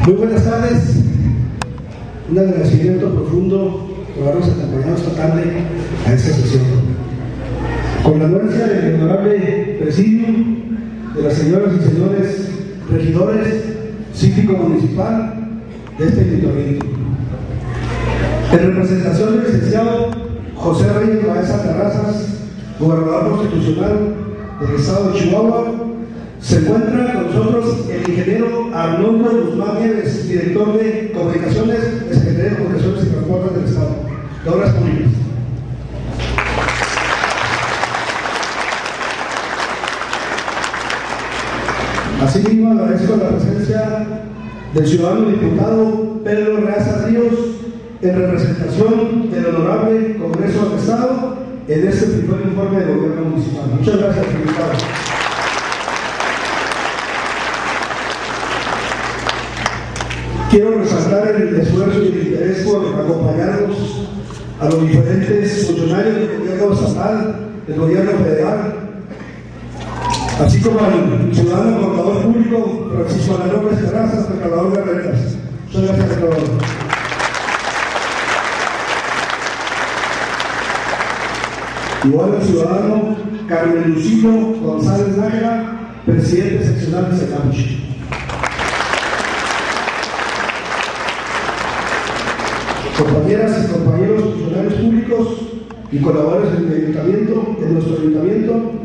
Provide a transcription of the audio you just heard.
Muy buenas tardes. Un agradecimiento profundo por habernos acompañado esta tarde a esta sesión. Con la anuencia del honorable presidium, de las señoras y señores regidores, síndico municipal de este ayuntamiento. En representación del licenciado José Reyes Baeza Terrazas, gobernador constitucional del estado de Chihuahua, se encuentra con nosotros el ingeniero Arnoldo Guzmán Nieves, director de Comunicaciones, de Secretaría de Comunicaciones y Transportes del Estado, de Obras Públicas. Asimismo, agradezco la presencia del ciudadano diputado Pedro Reaza Ríos, en representación del Honorable Congreso del Estado, en este primer informe de gobierno municipal. Muchas gracias, diputado. Quiero resaltar el esfuerzo y el interés por acompañarnos a los diferentes funcionarios del gobierno estatal, del gobierno federal, así como al ciudadano contador público Francisco López Terrazas, recaudador de rentas. Muchas gracias, recaudador. Igual al ciudadano Carmen Lucilo González Nájera, presidente seccional de Secamuchi. Compañeras y compañeros funcionarios públicos y colaboradores del ayuntamiento, de nuestro ayuntamiento,